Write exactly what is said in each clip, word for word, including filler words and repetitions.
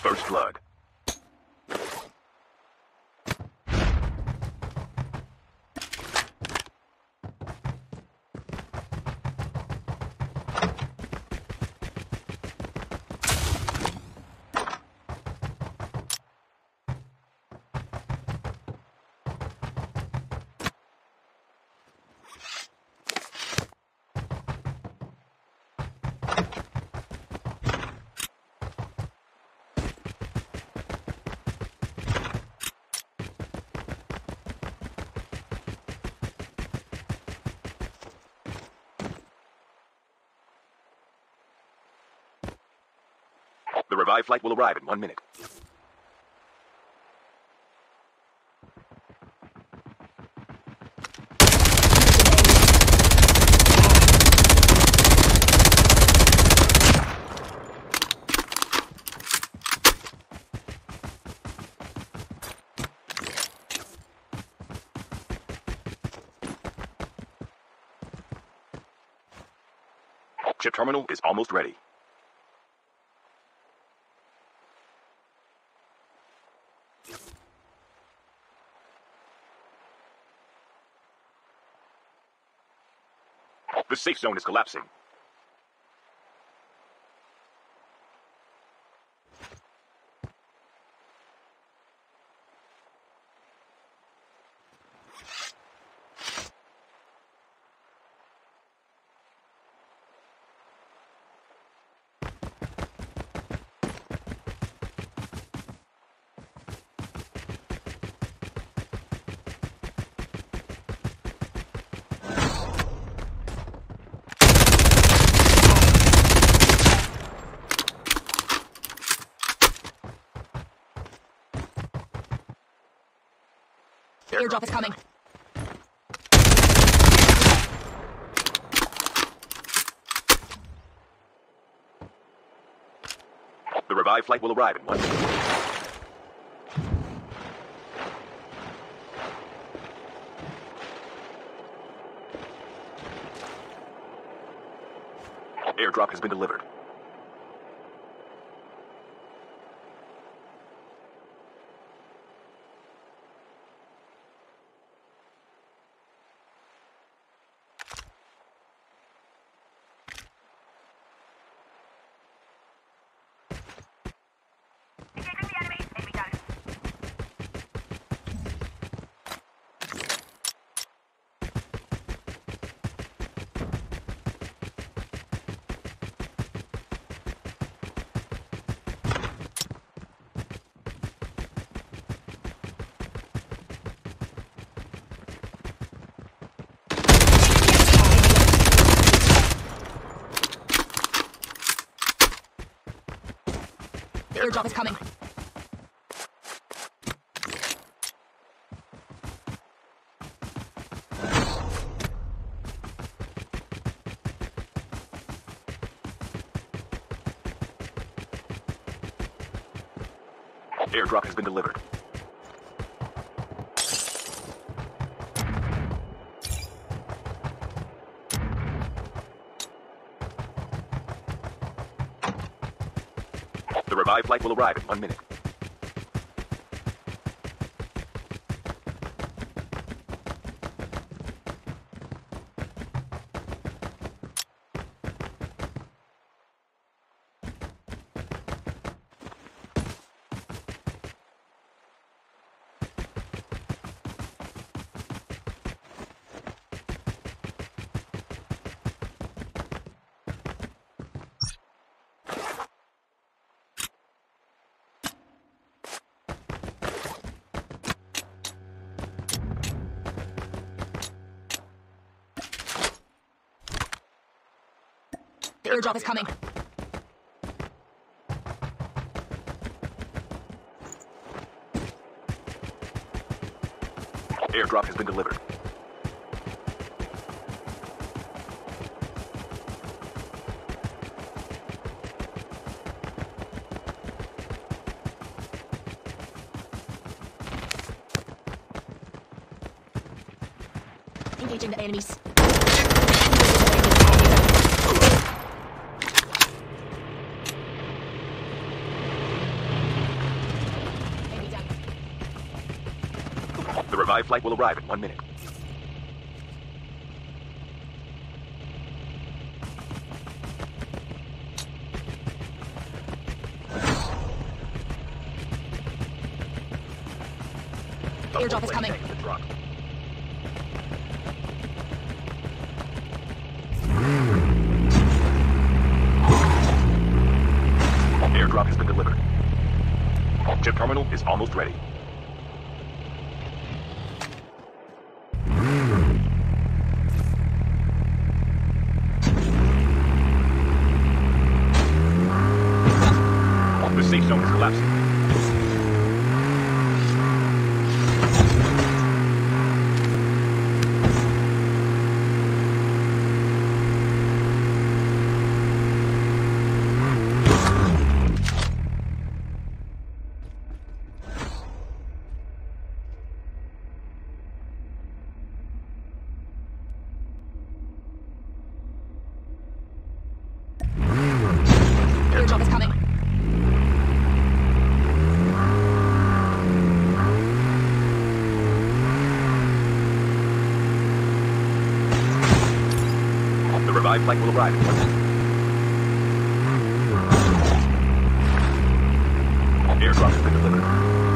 First blood. The revived flight will arrive in one minute. Chip terminal is almost ready. The safe zone is collapsing. Airdrop is coming. The revived flight will arrive in one minute. Airdrop has been delivered. Airdrop is coming. Airdrop has been delivered. The revived flight will arrive in one minute. Airdrop is coming. Airdrop has been delivered. Engaging the enemies. The revived flight will arrive in one minute. Airdrop is coming. Airdrop has been delivered. Chip terminal is almost ready. The safe zone is collapsing. Airdrop is coming. The revived flight will arrive in one minute. Airdrop has been delivered.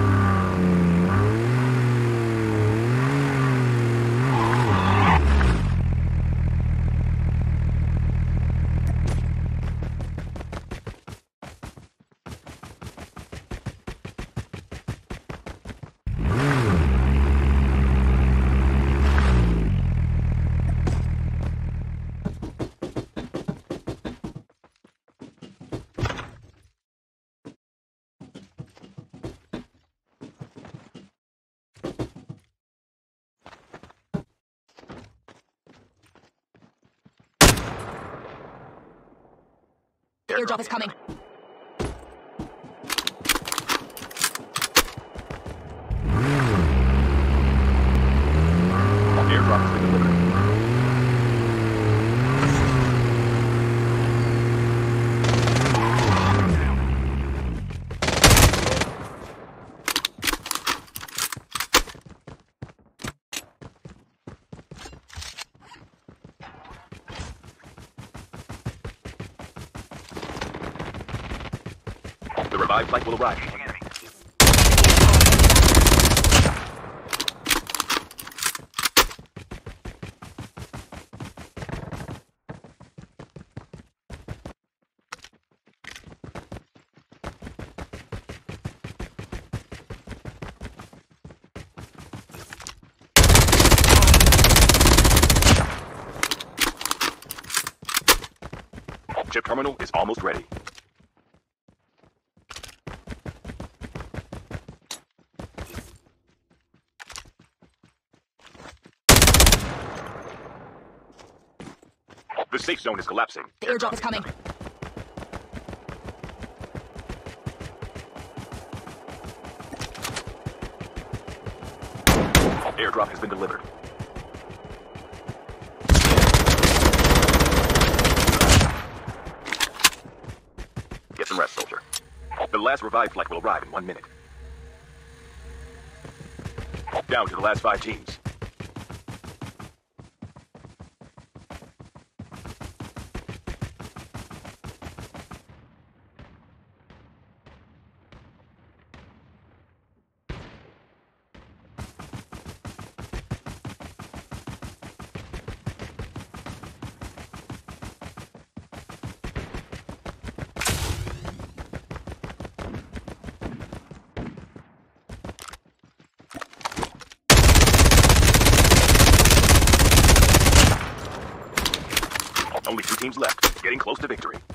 Airdrop is coming. Airdrop has been delivered. The revived flight will arrive. Chip terminal is almost ready. The safe zone is collapsing. The airdrop is coming. Airdrop has been delivered. Get some rest, soldier. The last revived flight will arrive in one minute. Down to the last five teams. Only two teams left, getting close to victory.